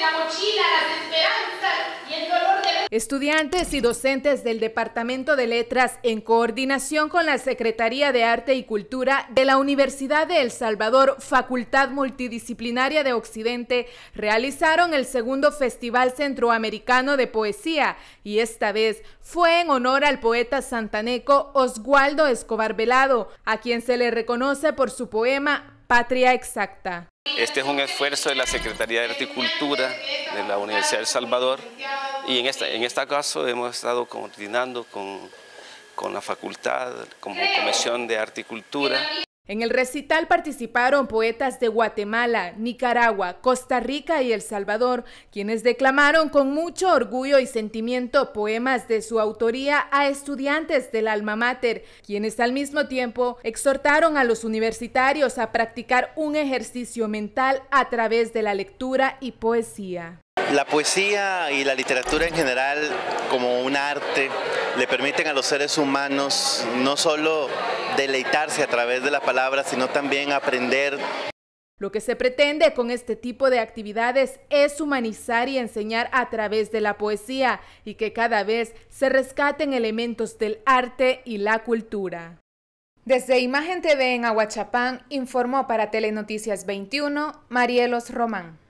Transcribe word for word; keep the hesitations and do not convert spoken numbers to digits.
la mochila, las esperanzas y el dolor de... Estudiantes y docentes del Departamento de Letras, en coordinación con la Secretaría de Arte y Cultura de la Universidad de El Salvador, Facultad Multidisciplinaria de Occidente, realizaron el segundo Festival Centroamericano de Poesía, y esta vez fue en honor al poeta santaneco Oswaldo Escobar Velado, a quien se le reconoce por su poema Patria Exacta. Este es un esfuerzo de la Secretaría de Arte y Cultura de la Universidad de El Salvador, y en este, en este caso hemos estado coordinando con, con la facultad, como Comisión de Arte y Cultura. En el recital participaron poetas de Guatemala, Nicaragua, Costa Rica y El Salvador, quienes declamaron con mucho orgullo y sentimiento poemas de su autoría a estudiantes del alma mater, quienes al mismo tiempo exhortaron a los universitarios a practicar un ejercicio mental a través de la lectura y poesía. La poesía y la literatura en general, como un arte, le permiten a los seres humanos no solo deleitarse a través de la palabra, sino también aprender. Lo que se pretende con este tipo de actividades es humanizar y enseñar a través de la poesía, y que cada vez se rescaten elementos del arte y la cultura. Desde Imagen T V en Ahuachapán, informó para Telenoticias veintiuno, Marielos Román.